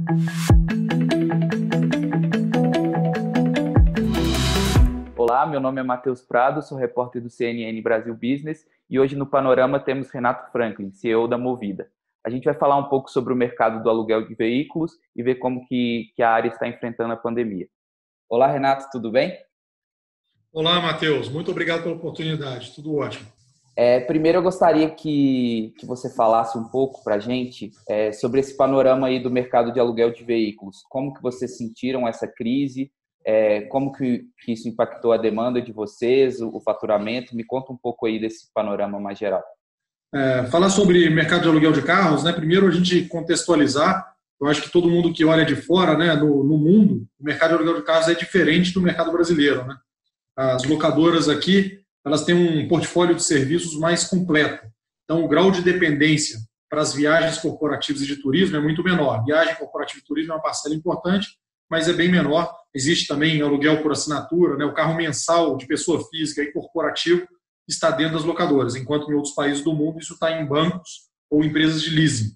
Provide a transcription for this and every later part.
Olá, meu nome é Matheus Prado, sou repórter do CNN Brasil Business e hoje no Panorama temos Renato Franklin, CEO da Movida. A gente vai falar um pouco sobre o mercado do aluguel de veículos e ver como que a área está enfrentando a pandemia. Olá, Renato, tudo bem? Olá, Matheus. Muito obrigado pela oportunidade. Tudo ótimo. Primeiro, eu gostaria que você falasse um pouco para a gente sobre esse panorama aí do mercado de aluguel de veículos. Como que vocês sentiram essa crise? Como que isso impactou a demanda de vocês, o faturamento? Me conta um pouco aí desse panorama mais geral. Falar sobre mercado de aluguel de carros, né? Primeiro a gente contextualizar. Eu acho que todo mundo que olha de fora, né, no mundo, o mercado de aluguel de carros é diferente do mercado brasileiro, né? As locadoras aqui, elas têm um portfólio de serviços mais completo. Então, o grau de dependência para as viagens corporativas e de turismo é muito menor. Viagem corporativa e turismo é uma parcela importante, mas é bem menor. Existe também aluguel por assinatura, né? O carro mensal de pessoa física e corporativo está dentro das locadoras, enquanto em outros países do mundo isso está em bancos ou empresas de leasing.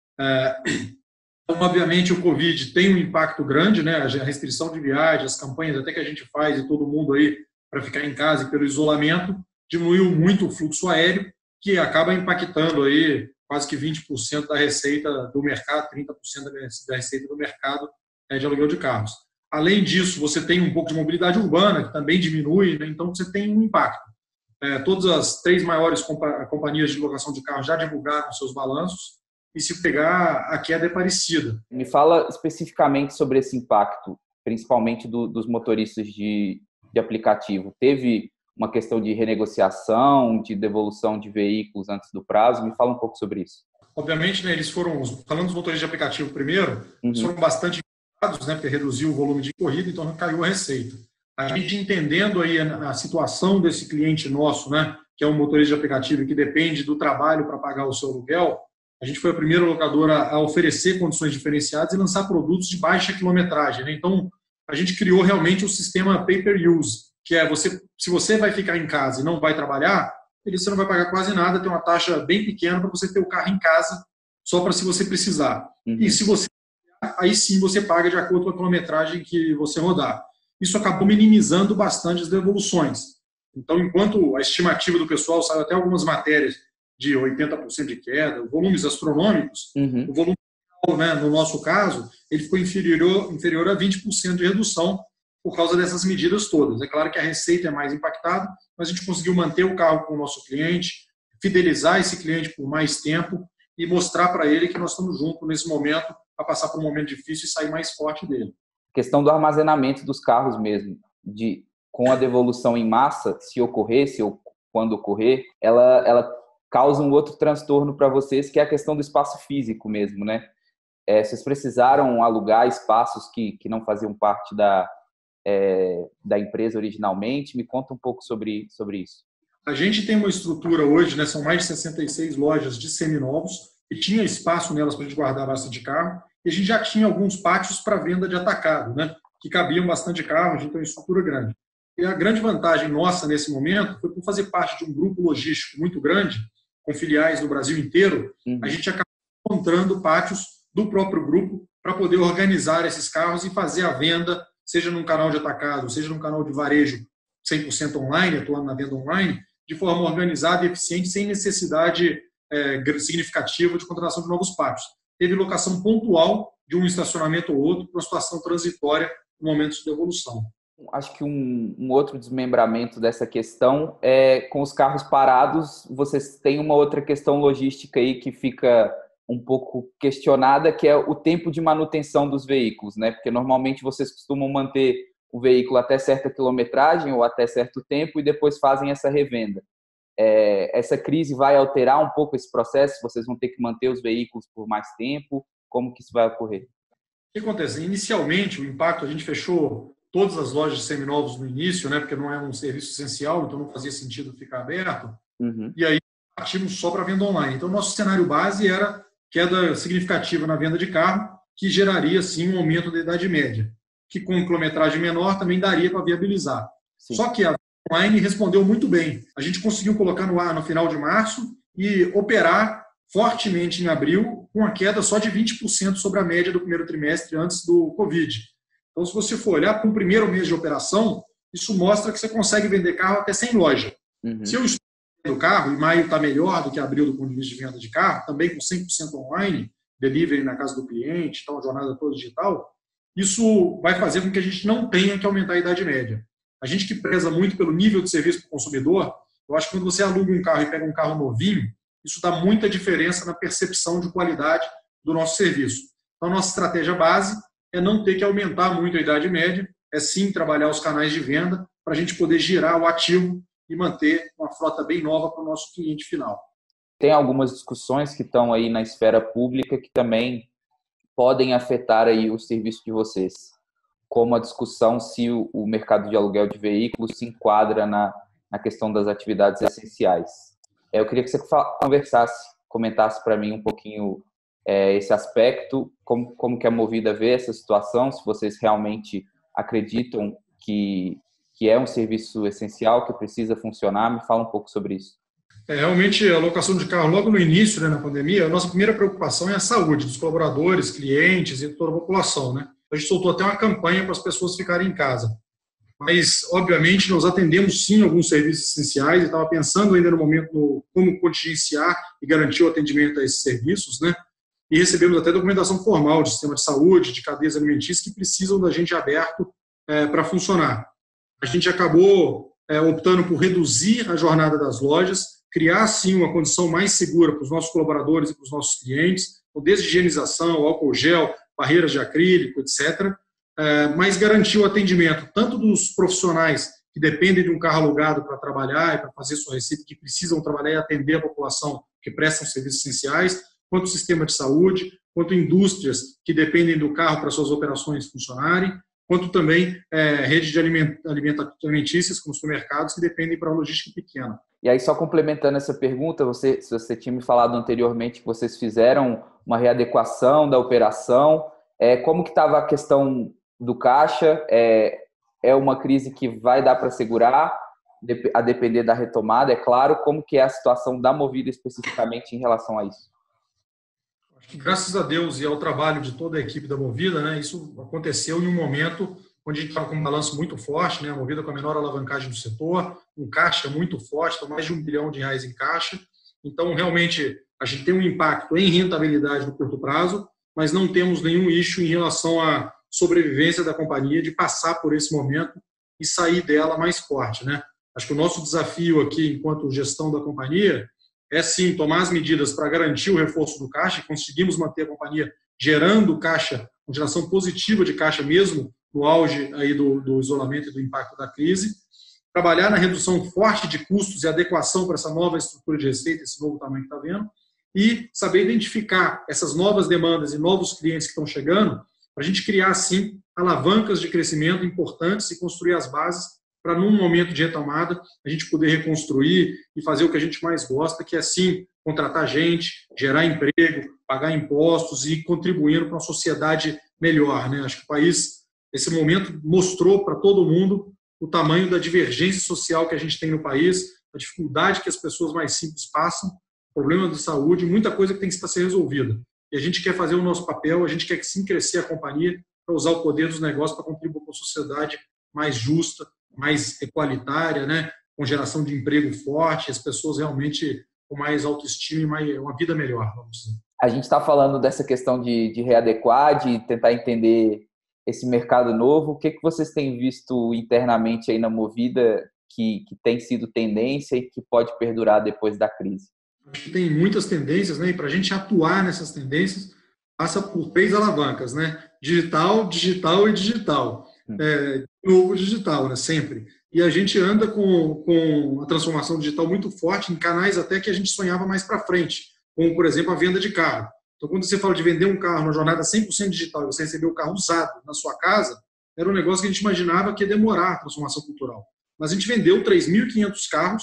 Então, obviamente, o Covid tem um impacto grande, né? A restrição de viagem, as campanhas até que a gente faz e todo mundo aí para ficar em casa e pelo isolamento, diminuiu muito o fluxo aéreo, que acaba impactando aí quase que 20% da receita do mercado, 30% da receita do mercado de aluguel de carros. Além disso, você tem um pouco de mobilidade urbana, que também diminui, né? Então você tem um impacto. Todas as 3 maiores companhias de locação de carros já divulgaram seus balanços, e se pegar, a queda é parecida. Me fala especificamente sobre esse impacto, principalmente dos motoristas de aplicativo. Teve uma questão de renegociação, de devolução de veículos antes do prazo? Me fala um pouco sobre isso. Obviamente, né, eles foram, falando dos motoristas de aplicativo primeiro, eles foram bastante impactados, né, porque reduziu o volume de corrida, então caiu a receita. A gente entendendo aí a situação desse cliente nosso, né, que é um motorista de aplicativo e que depende do trabalho para pagar o seu aluguel, a gente foi a primeira locadora a oferecer condições diferenciadas e lançar produtos de baixa quilometragem, né? Então, a gente criou realmente o sistema pay-per-use, que é se você vai ficar em casa e não vai trabalhar, você não vai pagar quase nada, tem uma taxa bem pequena para você ter o carro em casa, só para se você precisar. E se você, aí sim você paga de acordo com a quilometragem que você rodar. Isso acabou minimizando bastante as devoluções. Então, enquanto a estimativa do pessoal, saiu até algumas matérias de 80% de queda, volumes astronômicos, o volume, né, no nosso caso, ele ficou inferior a 20% de redução por causa dessas medidas todas. É claro que a receita é mais impactada, mas a gente conseguiu manter o carro com o nosso cliente, fidelizar esse cliente por mais tempo e mostrar para ele que nós estamos juntos nesse momento para passar por um momento difícil e sair mais forte dele. A questão do armazenamento dos carros mesmo, com a devolução em massa, se ocorresse ou quando ocorrer, ela causa um outro transtorno para vocês, que é a questão do espaço físico mesmo, né? Vocês precisaram alugar espaços que não faziam parte da empresa originalmente? Me conta um pouco sobre isso. A gente tem uma estrutura hoje, né, são mais de 66 lojas de seminovos, e tinha espaço nelas para a gente guardar bastante carro, e a gente já tinha alguns pátios para venda de atacado, né, que cabiam bastante carro, a gente tem uma estrutura grande. E a grande vantagem nossa nesse momento foi por fazer parte de um grupo logístico muito grande, com filiais no Brasil inteiro, a gente acabou encontrando pátios do próprio grupo para poder organizar esses carros e fazer a venda, seja num canal de atacado, seja num canal de varejo 100% online, atuando na venda online, de forma organizada e eficiente, sem necessidade significativa de contratação de novos pátios. Teve locação pontual de um estacionamento ou outro para uma situação transitória no momento de devolução. Acho que um outro desmembramento dessa questão é com os carros parados, vocês têm uma outra questão logística aí que fica um pouco questionada, que é o tempo de manutenção dos veículos, né? Porque normalmente vocês costumam manter o veículo até certa quilometragem ou até certo tempo e depois fazem essa revenda. Essa crise vai alterar um pouco esse processo? Vocês vão ter que manter os veículos por mais tempo? Como que isso vai ocorrer? O que acontece? Inicialmente, o impacto, a gente fechou todas as lojas de seminovos no início, né? Porque não é um serviço essencial, então não fazia sentido ficar aberto. E aí partimos só para venda online. Então, nosso cenário base era queda significativa na venda de carro, que geraria, sim, um aumento da idade média, que com quilometragem menor também daria para viabilizar. Sim. Só que a online respondeu muito bem. A gente conseguiu colocar no ar no final de março e operar fortemente em abril, com a queda só de 20% sobre a média do primeiro trimestre antes do Covid. Então, se você for olhar para o primeiro mês de operação, isso mostra que você consegue vender carro até sem loja. Se eu estou vendendo carro, e maio está melhor do que abril do ponto de vista de venda de carro, também com 100% online, delivery na casa do cliente, então, a jornada toda digital, isso vai fazer com que a gente não tenha que aumentar a idade média. A gente que preza muito pelo nível de serviço para o consumidor, eu acho que quando você aluga um carro e pega um carro novinho, isso dá muita diferença na percepção de qualidade do nosso serviço. Então, a nossa estratégia base é não ter que aumentar muito a idade média, é sim trabalhar os canais de venda para a gente poder girar o ativo e manter uma frota bem nova para o nosso cliente final. Tem algumas discussões que estão aí na esfera pública que também podem afetar aí o serviço de vocês, como a discussão se o mercado de aluguel de veículos se enquadra na questão das atividades essenciais. Eu queria que você comentasse para mim um pouquinho esse aspecto, como que a Movida vê essa situação, se vocês realmente acreditam que é um serviço essencial, que precisa funcionar. Me fala um pouco sobre isso. Realmente, a locação de carro logo no início, né, na pandemia, a nossa primeira preocupação é a saúde dos colaboradores, clientes e toda a população, né? A gente soltou até uma campanha para as pessoas ficarem em casa. Mas, obviamente, nós atendemos sim alguns serviços essenciais e estava pensando ainda no momento como contingenciar e garantir o atendimento a esses serviços, né? E recebemos até documentação formal de sistema de saúde, de cadeias alimentícias que precisam da gente aberto para funcionar. A gente acabou optando por reduzir a jornada das lojas, criar, sim, uma condição mais segura para os nossos colaboradores e para os nossos clientes, desde higienização, álcool gel, barreiras de acrílico, etc., mas garantir o atendimento tanto dos profissionais que dependem de um carro alugado para trabalhar e para fazer sua receita, que precisam trabalhar e atender a população que prestam serviços essenciais, quanto o sistema de saúde, quanto indústrias que dependem do carro para suas operações funcionarem, quanto também rede de alimentícias, como supermercados, que dependem para a logística pequena. E aí, só complementando essa pergunta, você tinha me falado anteriormente que vocês fizeram uma readequação da operação. Como que estava a questão do caixa? É uma crise que vai dar para segurar, a depender da retomada, é claro. Como que é a situação da Movida especificamente em relação a isso? Graças a Deus e ao trabalho de toda a equipe da Movida, né, isso aconteceu em um momento onde a gente estava com um balanço muito forte, né, a Movida com a menor alavancagem do setor, um caixa muito forte, então mais de R$1 bilhão em caixa. Então, realmente, a gente tem um impacto em rentabilidade no curto prazo, mas não temos nenhum issue em relação à sobrevivência da companhia, de passar por esse momento e sair dela mais forte, né? Acho que o nosso desafio aqui, enquanto gestão da companhia, é sim tomar as medidas para garantir o reforço do caixa, e conseguimos manter a companhia gerando caixa, uma geração positiva de caixa mesmo no auge aí do isolamento e do impacto da crise, trabalhar na redução forte de custos e adequação para essa nova estrutura de receita, esse novo tamanho que está vendo, e saber identificar essas novas demandas e novos clientes que estão chegando, para a gente criar, sim, alavancas de crescimento importantes e construir as bases para, num momento de retomada, a gente poder reconstruir e fazer o que a gente mais gosta, que é, sim, contratar gente, gerar emprego, pagar impostos e contribuindo para uma sociedade melhor, né? Acho que o país, esse momento, mostrou para todo mundo o tamanho da divergência social que a gente tem no país, a dificuldade que as pessoas mais simples passam, problema de saúde, muita coisa que tem que ser resolvida. E a gente quer fazer o nosso papel, a gente quer sim crescer a companhia para usar o poder dos negócios para contribuir com uma sociedade mais justa, mais equalitária, né? Com geração de emprego forte, as pessoas realmente com mais autoestima e uma vida melhor, vamos dizer. A gente está falando dessa questão de readequar, de tentar entender esse mercado novo. O que vocês têm visto internamente aí na Movida que tem sido tendência e que pode perdurar depois da crise? Acho que tem muitas tendências, né? E para a gente atuar nessas tendências, passa por 3 alavancas, né? Digital, digital e digital. Novo digital, né? Sempre. E a gente anda com a transformação digital muito forte em canais até que a gente sonhava mais para frente, como, por exemplo, a venda de carro. Então, quando você fala de vender um carro numa jornada 100% digital e você receber o carro usado na sua casa, era um negócio que a gente imaginava que ia demorar a transformação cultural. Mas a gente vendeu 3.500 carros,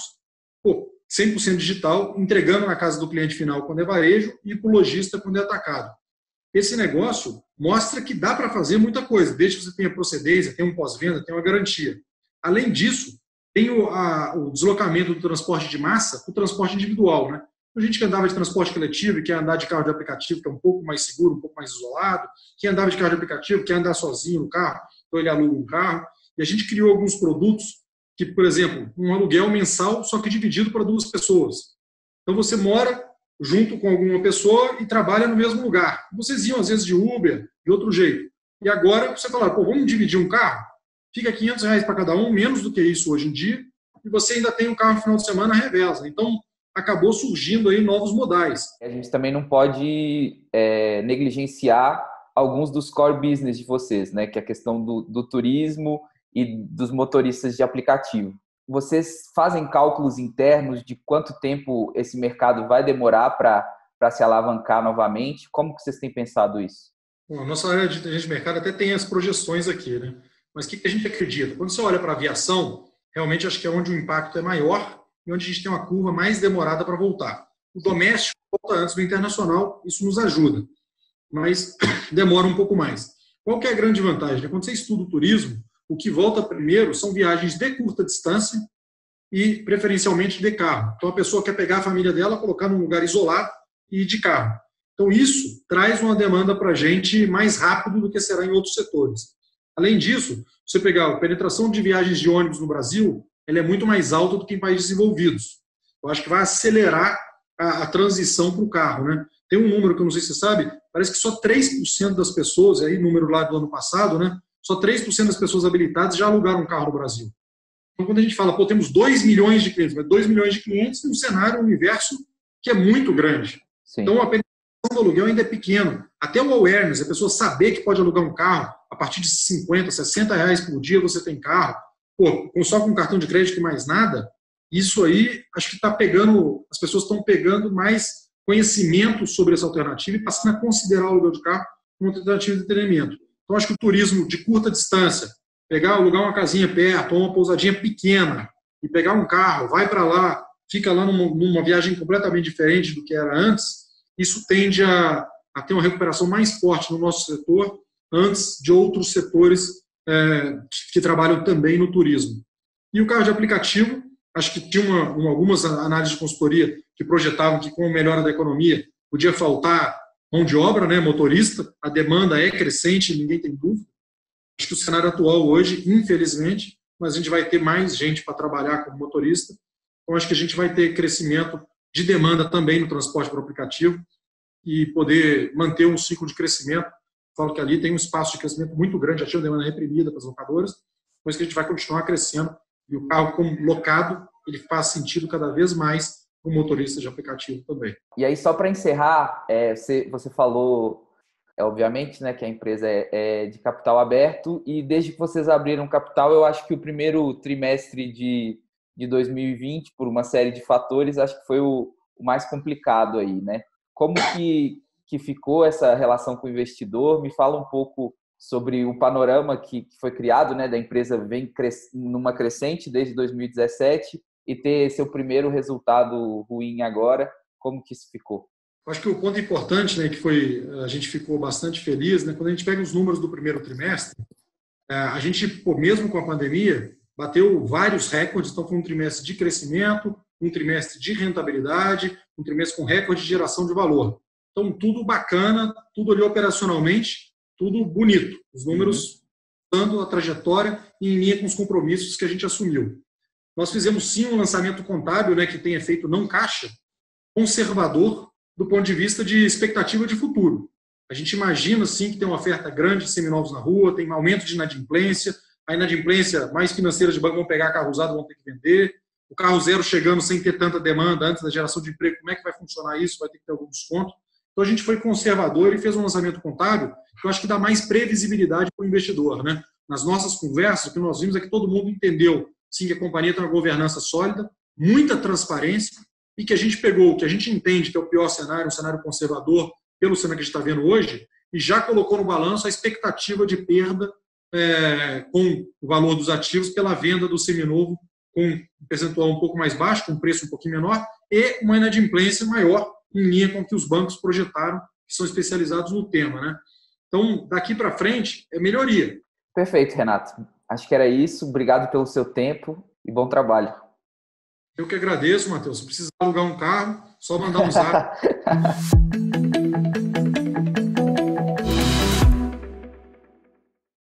100% digital, entregando na casa do cliente final quando é varejo e para o lojista quando é atacado. Esse negócio mostra que dá para fazer muita coisa, desde que você tenha procedência, tenha um pós-venda, tenha uma garantia. Além disso, tem o deslocamento do transporte de massa para o transporte individual, né? A gente que andava de transporte coletivo e quer andar de carro de aplicativo, que é um pouco mais seguro, um pouco mais isolado, quem andava de carro de aplicativo, quer andar sozinho no carro, então ele aluga um carro. E a gente criou alguns produtos que, por exemplo, um aluguel mensal, só que dividido para 2 pessoas. Então você mora junto com alguma pessoa e trabalha no mesmo lugar. Vocês iam, às vezes, de Uber, de outro jeito. E agora você fala, pô, vamos dividir um carro? Fica R$ 500 para cada um, menos do que isso hoje em dia, e você ainda tem um carro no final de semana, reveza. Então, acabou surgindo aí novos modais. A gente também não pode negligenciar alguns dos core business de vocês, né? Que é a questão do turismo e dos motoristas de aplicativo. Vocês fazem cálculos internos de quanto tempo esse mercado vai demorar para se alavancar novamente? Como que vocês têm pensado isso? Bom, a nossa área de inteligência de mercado até tem as projeções aqui, né? Mas o que a gente acredita? Quando você olha para a aviação, realmente acho que é onde o impacto é maior e onde a gente tem uma curva mais demorada para voltar. O doméstico volta antes do internacional, isso nos ajuda, mas demora um pouco mais. Qual que é a grande vantagem? Quando você estuda o turismo, o que volta primeiro são viagens de curta distância e, preferencialmente, de carro. Então, a pessoa quer pegar a família dela, colocar num lugar isolado e ir de carro. Então, isso traz uma demanda para a gente mais rápido do que será em outros setores. Além disso, você pegar a penetração de viagens de ônibus no Brasil, ela é muito mais alta do que em países desenvolvidos. Eu acho que vai acelerar a transição para o carro, né? Tem um número que eu não sei se você sabe, parece que só 3% das pessoas, aí número lá do ano passado, né? Só 3% das pessoas habilitadas já alugaram um carro no Brasil. Então, quando a gente fala, pô, temos 2 milhões de clientes, mas 2 milhões de clientes num cenário, um universo que é muito grande. Sim. Então, a penetração do aluguel ainda é pequeno. Até o awareness, a pessoa saber que pode alugar um carro, a partir de 50, 60 reais por dia você tem carro, pô, só com cartão de crédito e mais nada, isso aí acho que está pegando, as pessoas estão pegando mais conhecimento sobre essa alternativa e passando a considerar o aluguel de carro como uma alternativa de entretenimento. Então, acho que o turismo de curta distância, alugar uma casinha perto, ou uma pousadinha pequena, e pegar um carro, vai para lá, fica lá numa viagem completamente diferente do que era antes, isso tende a ter uma recuperação mais forte no nosso setor, antes de outros setores que trabalham também no turismo. E o carro de aplicativo, acho que tinha algumas análises de consultoria que projetavam que com a melhora da economia podia faltar mão de obra, né, motorista, a demanda é crescente, ninguém tem dúvida. Acho que o cenário atual hoje, infelizmente, mas a gente vai ter mais gente para trabalhar como motorista, então acho que a gente vai ter crescimento de demanda também no transporte por aplicativo e poder manter um ciclo de crescimento. Falo que ali tem um espaço de crescimento muito grande, já tinha uma demanda reprimida para as locadoras, mas que a gente vai continuar crescendo e o carro como locado, ele faz sentido cada vez mais para o motorista de aplicativo também. E aí, só para encerrar, você falou, obviamente, né, que a empresa é de capital aberto e desde que vocês abriram capital, eu acho que o primeiro trimestre de 2020, por uma série de fatores, acho que foi o mais complicado aí, né? Como que ficou essa relação com o investidor? Me fala um pouco sobre o panorama que foi criado, né, da empresa vem numa crescente desde 2017 e ter seu primeiro resultado ruim agora. Como que isso ficou? Acho que o ponto importante, né, que foi, a gente ficou bastante feliz, né, quando a gente pega os números do primeiro trimestre, a gente, mesmo com a pandemia, bateu vários recordes. Então foi um trimestre de crescimento, um trimestre de rentabilidade, um trimestre com recorde de geração de valor. Então tudo bacana, tudo ali operacionalmente, tudo bonito. Os números dando a trajetória em linha com os compromissos que a gente assumiu. Nós fizemos sim um lançamento contábil, né, que tem efeito não caixa, conservador do ponto de vista de expectativa de futuro. A gente imagina sim que tem uma oferta grande de seminovos na rua, tem um aumento de inadimplência, a inadimplência mais financeira de banco vão pegar carro usado, vão ter que vender, o carro zero chegando sem ter tanta demanda antes da geração de emprego, como é que vai funcionar isso? Vai ter que ter algum desconto. Então a gente foi conservador e fez um lançamento contábil que eu acho que dá mais previsibilidade para o investidor, né? Nas nossas conversas, o que nós vimos é que todo mundo entendeu sim que a companhia tem uma governança sólida, muita transparência e que a gente pegou o que a gente entende que é o pior cenário, um cenário conservador, pelo cenário que a gente está vendo hoje, e já colocou no balanço a expectativa de perda com o valor dos ativos pela venda do seminovo com um percentual um pouco mais baixo, com um preço um pouquinho menor, e uma inadimplência maior em linha com o que os bancos projetaram, que são especializados no tema, né? Então, daqui para frente, é melhoria. Perfeito, Renato. Acho que era isso. Obrigado pelo seu tempo e bom trabalho. Eu que agradeço, Matheus. Se precisar alugar um carro, Só mandar um zap.